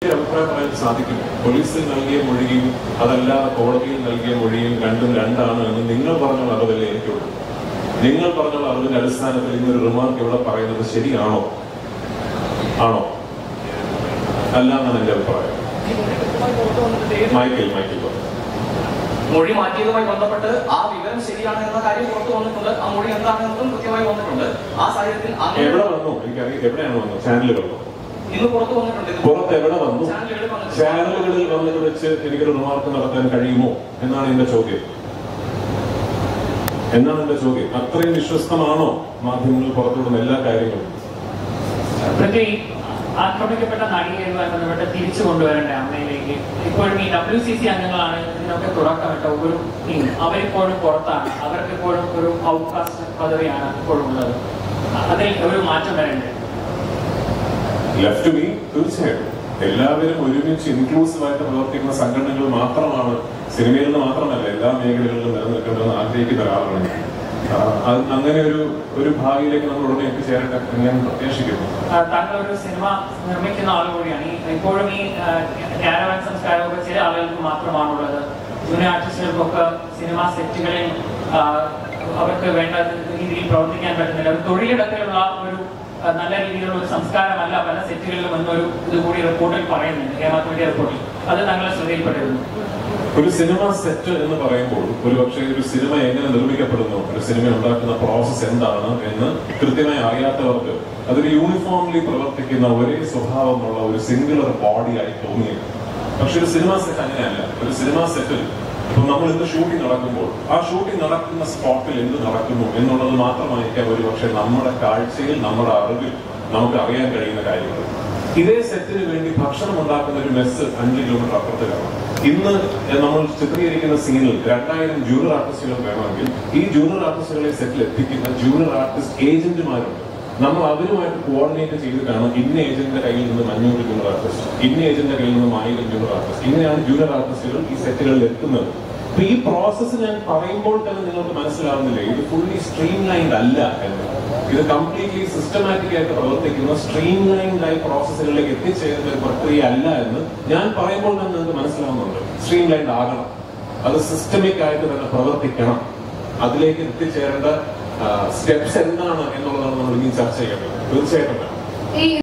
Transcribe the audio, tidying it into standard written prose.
അഭിപ്രായം പറയാൻ സാധിക്കും. പോലീസിൽ നൽകിയ മൊഴിയും അതല്ലാതെ കോടതിയിൽ നൽകിയ മൊഴിയും രണ്ടും രണ്ടാണ് എന്ന് നിങ്ങൾ പറഞ്ഞുള്ള അറിവല്ലേ എനിക്കുള്ളൂ. നിങ്ങൾ പറഞ്ഞുള്ള അറിവിന്റെ അടിസ്ഥാനത്തിൽ ഇന്നൊരു റിമാർക്ക് ഇവിടെ പറയുന്നത് ശരിയാണോ? ആണോ? അല്ല എന്നാണ് എന്റെ അഭിപ്രായം. മൈക്കിൾ മൊഴി മാറ്റിയതുമായി ബന്ധപ്പെട്ട് ആ വിവരം ശരിയാണ് എന്ന കാര്യം പുറത്തു വന്നിട്ടുണ്ട്. ആ മൊഴി എന്താണെന്നതും കൃത്യമായി വന്നിട്ടുണ്ട്. ആ സാഹചര്യത്തിൽ എവിടെ വന്നു? എനിക്കറിയാം എവിടെയാണ് വന്നത്. ചാനലുകളിലോ? ഇന്ന് പുറത്തു വന്നിട്ടുണ്ട്. പുറത്ത് എവിടെ വന്നു? ചാനലുകളിൽ വന്നിട്ട് വെച്ച് എനിക്കൊരു റിമാർക്ക് നടത്താൻ കഴിയുമോ എന്നാണ് എന്റെ ചോദ്യം. അത്രയും വിശ്വസ്തമാണോ മാധ്യമങ്ങൾ പുറത്തുവിടുന്ന എല്ലാ കാര്യങ്ങളും? ആക്രമിക്കപ്പെട്ട നടികയുമായി ബന്ധപ്പെട്ട് തിരിച്ചു കൊണ്ടുവരേണ്ട അമ്മയിലേക്ക് ഇപ്പോഴും ഈ WCC അംഗങ്ങളാണ് ഇതിനൊക്കെ തുടക്കമിട്ട ഒരു ടീം. അവരിപ്പോഴും പുറത്താണ്. അവർക്കിപ്പോഴും ഒരു ഔട്ട്കാസ്റ്റ് പദവിയാണ് ഇപ്പോഴും ഉള്ളത്. അതിൽ ഒരു മാറ്റം വരേണ്ടത്. ലെഫ്റ്റ് മീ തീർച്ചയായിട്ടും എല്ലാവരും ഒരുമിച്ച് ഇൻക്ലൂസീവായിട്ട് പ്രവർത്തിക്കുന്ന സംഘടനകൾ മാത്രമാണ് സിനിമയിൽ നിന്ന് മാത്രമല്ല എല്ലാ മേഖലകളിലും നിലനിൽക്കേണ്ടതെന്ന് ആഗ്രഹിക്കുന്ന ഒരാളാണ്. അങ്ങനെ ഒരു ഭാവിയിലേക്ക് നമ്മൾ ഉടനെ എത്തിച്ചേരട്ടെ ഞാൻ പ്രത്യാശിക്കുന്നു. താങ്കൾ ഒരു സിനിമ നിർമ്മിക്കുന്ന ആൾ കൂടിയാണ്. ഇപ്പോഴും ഈ ക്യാരവാൻ സംസ്കാരമൊക്കെ ചില ആളുകൾക്ക് മാത്രമാണുള്ളത്. ജൂനിയർ ആർട്ടിസ്റ്റുകൾക്കൊക്കെ സിനിമാ സെറ്റുകളിൽ അവർക്ക് വേണ്ട രീതിയിൽ പ്രവർത്തിക്കാൻ പറ്റുന്നില്ല. ഒരു തൊഴിലിടത്തിലുള്ള ഒരു നല്ല രീതിയിലുള്ള ഒരു സംസ്കാരമല്ല പല സെറ്റുകളിലും എന്നൊരു ഇതുകൂടി റിപ്പോർട്ടിൽ പറയുന്നുണ്ട്. കേരള മീഡിയ റിപ്പോർട്ടിൽ അത് താങ്കളെ ശ്രദ്ധയിൽപ്പെട്ടിരുന്നു. ഒരു സിനിമ സെറ്റ് എന്ന് പറയുമ്പോൾ ഒരുപക്ഷെ ഒരു സിനിമ എങ്ങനെ നിർമ്മിക്കപ്പെടുന്നു, ഒരു സിനിമ ഉണ്ടാക്കുന്ന പ്രോസസ് എന്താണ് എന്ന് കൃത്യമായി അറിയാത്തവർക്ക് അതൊരു യൂണിഫോംലി പ്രവർത്തിക്കുന്ന ഒരേ സ്വഭാവമുള്ള ഒരു സിംഗുലർ ബോഡി ആയി തോന്നിയത്. പക്ഷെ ഒരു സിനിമ സെറ്റ് അങ്ങനെയല്ല. ഒരു സിനിമ സെറ്റിൽ ഇപ്പൊ നമ്മൾ ഇന്ന് ഷൂട്ടിംഗ് നടക്കുമ്പോൾ ആ ഷൂട്ടിംഗ് നടക്കുന്ന സ്പോട്ടിൽ എന്ത് നടക്കുന്നു എന്നുള്ളത് മാത്രമായിരിക്കാം ഒരുപക്ഷെ നമ്മുടെ കാഴ്ചയിൽ നമ്മുടെ അറിവിൽ നമുക്ക് അറിയാൻ കഴിയുന്ന കാര്യങ്ങൾ. ഇതേ സെറ്റിന് വേണ്ടി ഭക്ഷണം ഉണ്ടാക്കുന്ന ഒരു മെസ്സ് 5 കിലോമീറ്റർ അപ്പുറത്തേക്കാണ്. ഇന്ന് നമ്മൾ ചിത്രീകരിക്കുന്ന സീനിൽ 2000 ജൂനിയർ ആർട്ടിസ്റ്റുകൾ വേണമെങ്കിൽ ഈ ജൂനിയർ ആർട്ടിസ്റ്റുകളെ സെറ്റിൽ എത്തിക്കുന്ന ജൂനിയർ ആർട്ടിസ്റ്റ് ഏജന്റുമാരുണ്ട്. നമ്മൾ അവരുമായിട്ട് കോർഡിനേറ്റ് ചെയ്തിട്ടാണ് ഇന്ന ഏജന്റിന്റെ കയ്യിൽ നിന്ന് 500 ജൂനിയർ ആർട്ടിസ്റ്റ്, ഇന്ന ഏജന്റിന്റെ കയ്യിൽ നിന്ന് 1000 ജൂനിയർ ആർട്ടിസ്റ്റ്, ഇങ്ങനെയാണ് ജൂനിയർ ആർട്ടിസ്റ്റുകൾ ഈ സെറ്റുകളിൽ എത്തുന്നത്. അപ്പൊ ഈ പ്രോസസ്സ് ഞാൻ പറയുമ്പോൾ തന്നെ നിങ്ങൾക്ക് മനസ്സിലാവുന്നില്ലേ ഇത് ഫുള്ളി സ്ട്രീം ലൈൻഡ് അല്ല എന്ന്. ഇത് കംപ്ലീറ്റ്ലി സിസ്റ്റമാറ്റിക് ആയിട്ട് പ്രവർത്തിക്കുന്ന സ്ട്രീം ലൈൻഡ് ആയി പ്രോസസ്സുകളിലേക്ക് എത്തിച്ചേരുന്ന ഒരു പ്രക്രിയ അല്ല എന്ന് ഞാൻ പറയുമ്പോൾ തന്നെ നിങ്ങൾക്ക് മനസ്സിലാവുന്നുണ്ട്. സ്ട്രീം ലൈൻഡ് ആകണം, അത് സിസ്റ്റമിക് ആയിട്ട് തന്നെ പ്രവർത്തിക്കണം. അതിലേക്ക് എത്തിച്ചേരേണ്ട സ്റ്റെപ്സ് എന്താണ് എന്നുള്ളതാണ് നമ്മൾ ഇനി ചർച്ച ചെയ്യേണ്ടത്. തീർച്ചയായിട്ടും